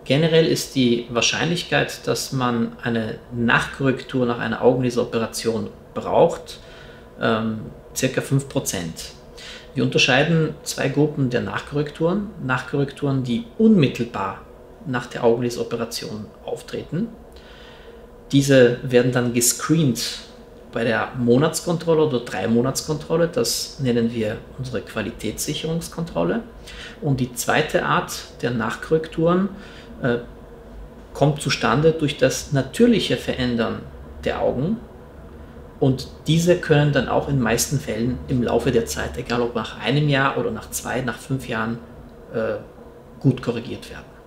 Generell ist die Wahrscheinlichkeit, dass man eine Nachkorrektur nach einer Augenlaseroperation braucht, ca. 5%. Wir unterscheiden zwei Gruppen der Nachkorrekturen. Nachkorrekturen, die unmittelbar nach der Augenlaseroperation auftreten. Diese werden dann gescreent bei der Monatskontrolle oder 3-Monatskontrolle. Das nennen wir unsere Qualitätssicherungskontrolle. Und die zweite Art der Nachkorrekturen kommt zustande durch das natürliche Verändern der Augen. Und diese können dann auch in den meisten Fällen im Laufe der Zeit, egal ob nach einem Jahr oder nach 2, nach 5 Jahren, gut korrigiert werden.